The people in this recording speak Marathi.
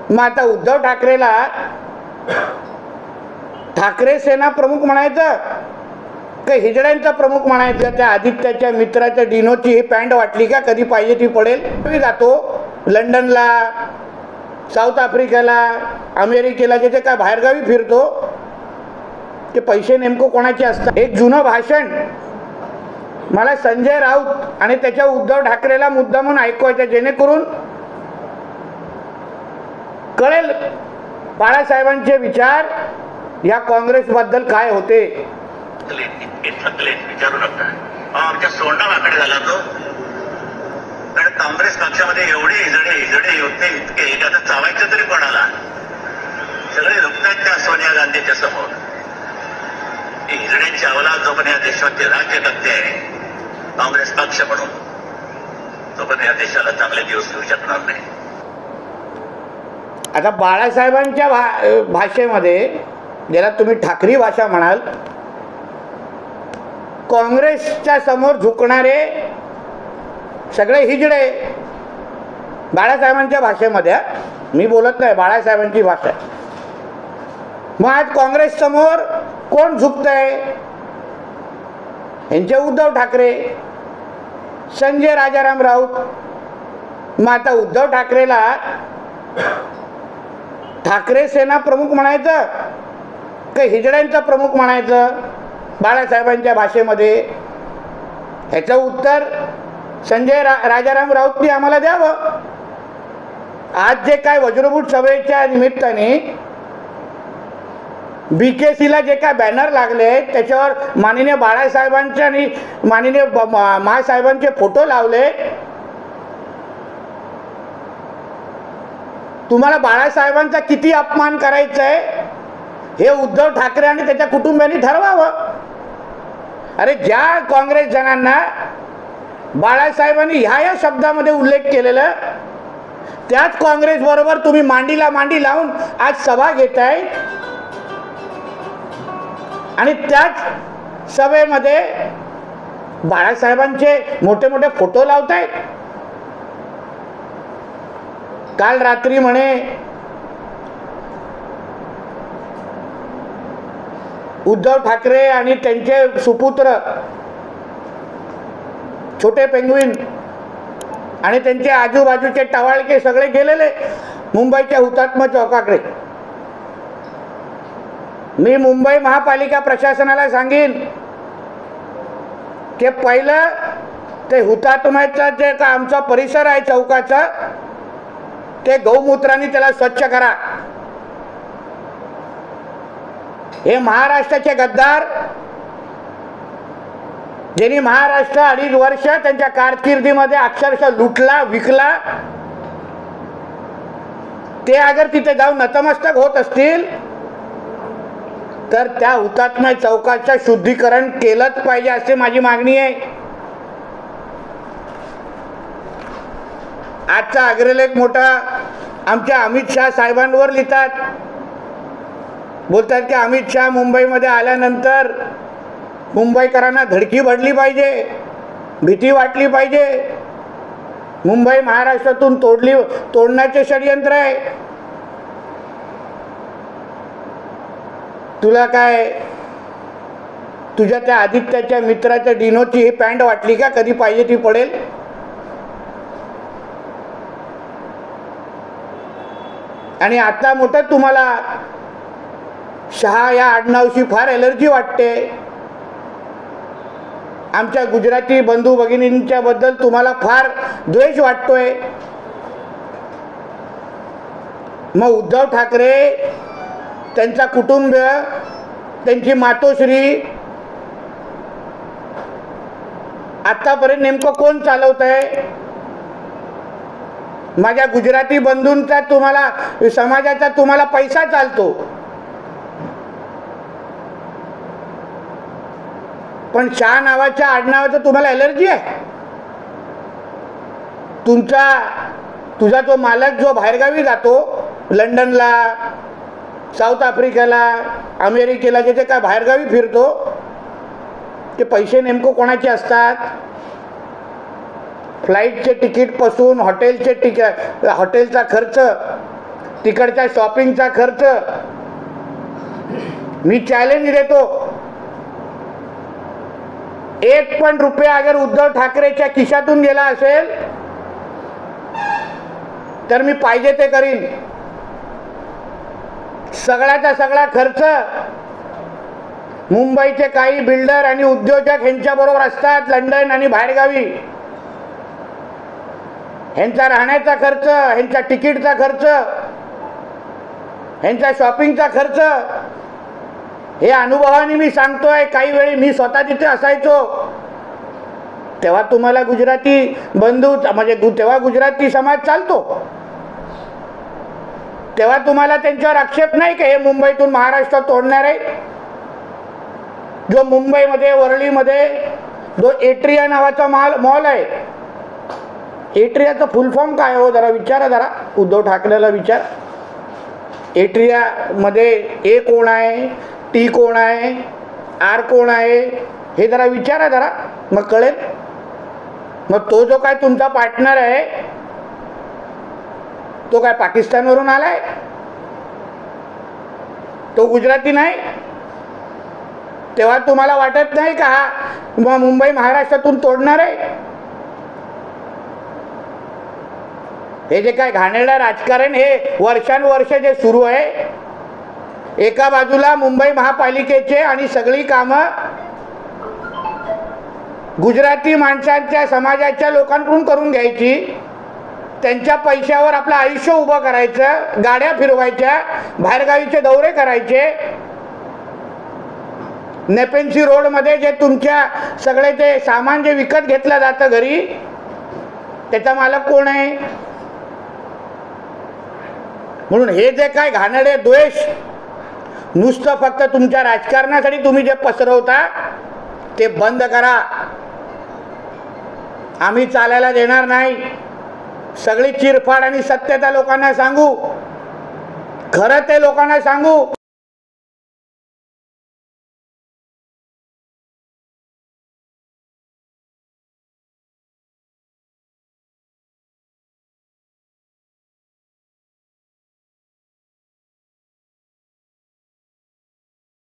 मग आता उद्धव ठाकरेला ठाकरे सेना प्रमुख म्हणायचं का हिजड्यांचा प्रमुख म्हणायचं? त्या आदित्याच्या मित्राच्या डिनोची ही पॅन्ट वाटली का? कधी पाहिजे ती पडेल. मी जातो लंडनला, साऊथ आफ्रिकेला, अमेरिकेला, ज्याचे काय बाहेरगावी फिरतो, ते पैसे नेमकं कोणाचे असतात? एक जुनं भाषण मला संजय राऊत आणि त्याच्या उद्धव ठाकरेला मुद्दा म्हणून ऐकवायचं, जेणेकरून कळेल बाळासाहेबांचे विचार या काँग्रेसबद्दल काय होते. विचारू नका. आमच्या सोंडा वाकडे झाला तो. कारण काँग्रेस पक्षामध्ये एवढे हिजडे होते, इतके आता चावायचं तरी कोणाला? सगळे लुकतात त्या सोनिया गांधीच्या समोर. हिजड्यांची अवलाद जो पण या देशाचे राज्यकर्ते आहे, काँग्रेस पक्ष म्हणून, तो पण या देशाला चांगले दिवस येऊ शकणार नाही. आता बाळासाहेबांच्या भाषेमध्ये, ज्याला तुम्ही ठाकरी भाषा म्हणाल, काँग्रेसच्या समोर झुकणारे सगळे हिजडे बाळासाहेबांच्या भाषेमध्ये. मी बोलत नाही, बाळासाहेबांची भाषा. मग आज काँग्रेस समोर कोण झुकतंय? यांचे उद्धव ठाकरे, संजय राजाराम राऊत. मग आता उद्धव ठाकरेला ठाकरे सेना प्रमुख म्हणायचं का हिजड्यांचा प्रमुख म्हणायचं बाळासाहेबांच्या भाषेमध्ये? ह्याचं उत्तर संजय राजाराम राऊतनी आम्हाला द्यावं. आज जे काय वज्रमूठ सभेच्या निमित्ताने BKCला जे काय बॅनर लागले, त्याच्यावर माननीय बाळासाहेबांचे आणि माननीय महासाहेबांचे फोटो लावले. तुम्हाला बाळासाहेबांचा किती अपमान करायचा आहे हे उद्धव ठाकरे आणि त्याच्या कुटुंबियांनी ठरवावं. अरे, ज्या काँग्रेस जनांना बाळासाहेबांनी ह्या शब्दामध्ये उल्लेख केलेला, त्याच काँग्रेस बरोबर तुम्ही मांडीला मांडी लावून आज सभा घेताय आणि त्याच सभेमध्ये बाळासाहेबांचे मोठे मोठे फोटो लावतायत. काल रात्री म्हणे उद्धव ठाकरे आणि त्यांचे सुपुत्र छोटे पेंगुइन आणि त्यांचे आजूबाजूचे टवाळके सगळे गेलेले मुंबईच्या हुतात्मा चौकाकडे. मी मुंबई महापालिका प्रशासनाला सांगेन की पहिलं ते हुतात्म्याचा जे का आमचा परिसर आहे चौकाचा, ते गौमूत्राने त्याला स्वच्छ करा. हे महाराष्ट्राचे गद्दार, ज्यांनी महाराष्ट्र 2.5 वर्ष त्यांच्या कारकिर्दीमध्ये अक्षरशः लुटला विकला, ते अगर तिथे जाऊन नतमस्तक होत असतील तर त्या हुतात्मा चौकाचं शुद्धीकरण केलंच पाहिजे, असे माझी मागणी आहे. आजचा अग्रलेख मोठा आमच्या अमित शाह साहेबांवर लिहितात. बोलतात की अमित शाह मुंबईमध्ये आल्यानंतर मुंबईकरांना धडकी भरली पाहिजे, भीती वाटली पाहिजे. मुंबई महाराष्ट्रातून तोडण्याचे षडयंत्र आहे. तुला काय तुझ्या त्या आदित्याच्या मित्राच्या डिनोची ही पॅन्ट वाटली का? कधी पाहिजे ती पडेल. आणि आता मोठं तुम्हाला शहा या आडनावशी फार एलर्जी वाटते. आमच्या गुजराती बंधू भगिनींच्या बद्दल तुम्हाला फार द्वेष वाटतोय. मग उद्धव ठाकरे, त्यांचा कुटुंब, त्यांची मातोश्री, आतापर्यंत नेमकं कोण चालवत आहे? माझ्या गुजराती बंधूंचा तुम्हाला, समाजाचा तुम्हाला पैसा चालतो, पण शाह नावाच्या आडनावाचं तुम्हाला एलर्जी आहे. तुझा तो मालक जो बाहेरगावी जातो, लंडनला, साऊथ आफ्रिकेला, अमेरिकेला, ज्याचे काय बाहेरगावी फिरतो, ते पैसे नेमकं कोणाचे असतात? फ्लाईटचे तिकीटपासून हॉटेलचा खर्च, तिकडच्या शॉपिंगचा खर्च मी चॅलेंज देतो, एक पण रुपया अगर उद्धव ठाकरेच्या खिशातून गेला असेल तर मी पाहिजे ते करीन. सगळ्याचा सगळा खर्च मुंबईचे काही बिल्डर आणि उद्योजक ह्यांच्याबरोबर असतात लंडन आणि बाहेरगावी. ह्यांचा राहण्याचा खर्च, ह्यांच्या तिकीटचा खर्च, ह्यांच्या शॉपिंगचा खर्च हे अनुभवाने मी सांगतोय. काही वेळी मी स्वतः तिथे असायचो तेव्हा तुम्हाला गुजराती बंधू म्हणजे तेव्हा गुजराती समाज चालतो, तेव्हा तुम्हाला त्यांच्यावर आक्षेप नाही का हे मुंबईतून महाराष्ट्रात तोडणार आहे. जो मुंबईमध्ये वरळीमध्ये जो एट्रिया नावाचा मॉल आहे, एट्रियाचा फुल फॉर्म काय हो जरा विचारा, जरा उद्धव ठाकरेला विचार. एट्रिया मध्ये ए कोण आहे, टी कोण आहे, आर कोण आहे हे जरा विचारा जरा, मग कळेल. मग तो जो काय तुमचा पार्टनर आहे तो काय पाकिस्तानवरून आलाय, तो गुजराती नाही. तेव्हा तुम्हाला वाटत नाही का हा मुंबई महाराष्ट्रातून तोडणार आहे. हे जे काय घाणेरडं राजकारण हे वर्षानुवर्ष जे सुरू आहे, एका बाजूला मुंबई महापालिकेचे आणि सगळी कामं गुजराती माणसांच्या समाजाच्या लोकांकडून करून घ्यायची, त्यांच्या पैशावर आपलं आयुष्य उभं करायचं, गाड्या फिरवायच्या, बाहेरगावीचे दौरे करायचे. नेपेन्सी रोडमध्ये जे तुमच्या सगळे ते सामान जे विकत घेतलं जातं घरी, त्याचा मालक कोण आहे. म्हणून हे जे काय घाणेरडे द्वेष नुसतं फक्त तुमच्या राजकारणासाठी तुम्ही जे पसरवता ते बंद करा. आम्ही चालायला देणार नाही. सगळी चिरफाड आणि सत्यता लोकांना सांगू, खरं ते लोकांना सांगू.